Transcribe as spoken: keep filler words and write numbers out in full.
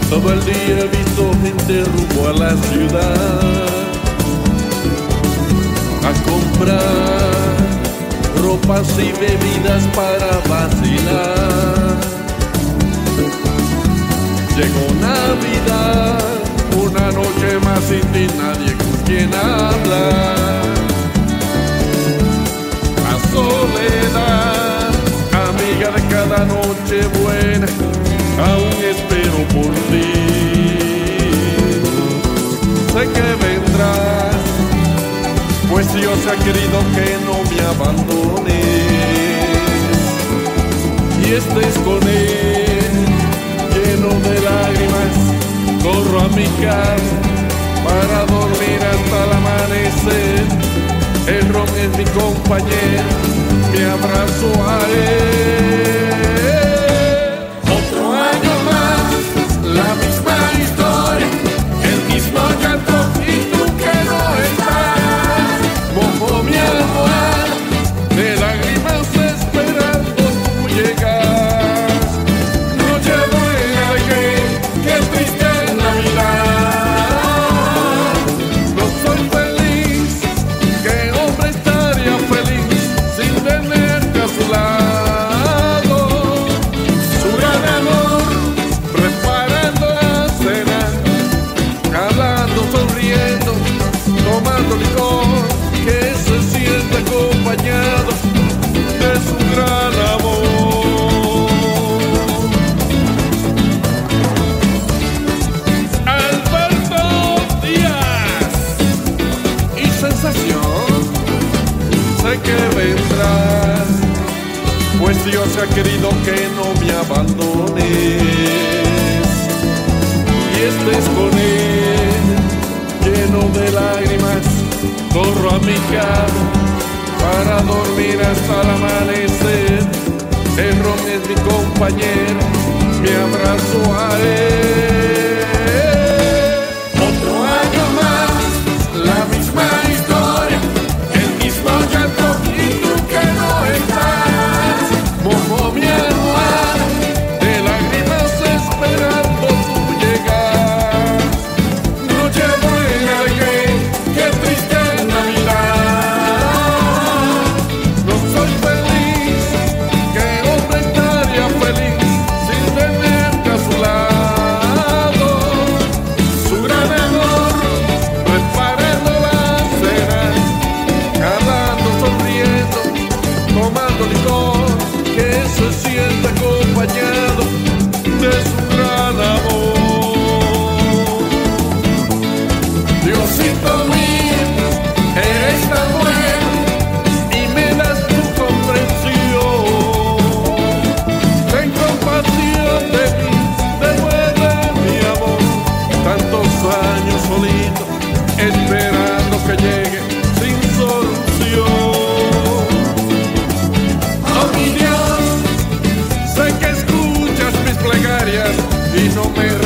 Todo el día he visto gente rumbo a la ciudad a comprar ropas y bebidas para vacilar. Llegó Navidad, una noche más sin ti, nadie con quien hablar. La soledad, amiga de cada noche buena, aún espero por ti. Sé que vendrás, pues Dios ha querido que no me abandones y estés con Él. Lleno de lágrimas, corro a mi cama para dormir hasta el amanecer. El ron es mi compañero, me abrazo a él. Otro año más, la misma historia, el mismo llanto y tú que no estás. Mojo mi almohada de lágrimas esperando tu llegar. No llevo el aire, qué triste Navidad. No soy feliz, qué hombre estaría feliz sin tenerte a su lado. Su gran amor, preparando la cena, hablando, sonriendo, tomando licor, que se siente acompañado de su gran amor. Alberto Díaz y Sensación, sé que vendrás, pues Dios ha querido que no me abandones y estés con Él. Lleno de lágrimas, corro a mi cama para dormir hasta el amanecer. El ron es mi compañero, me abrazo a él. Otro año más, la misma historia, el mismo llanto y tú que no estás. Mojo mi almohada de lágrimas esperando tu llegar. No llevo el aire, qué triste Navidad. No soy feliz, qué hombre estaría feliz sin tenerte a su lado. Su gran amor, preparando la cena, hablando, sonriendo, tomando licor, que se siente acompañado de su gran amor. Diosito mío, eres tan bueno y me das tu comprensión. Ten compasión de mí, devuelve mi amor. Tantos años solito, esperando que llegue sin solución. Oh mi Dios, sé que escuchas mis plegarias y no me